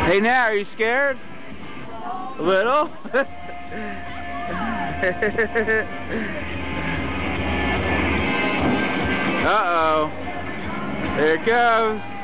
Hey, Nat, are you scared? A little? Uh-oh. There it goes.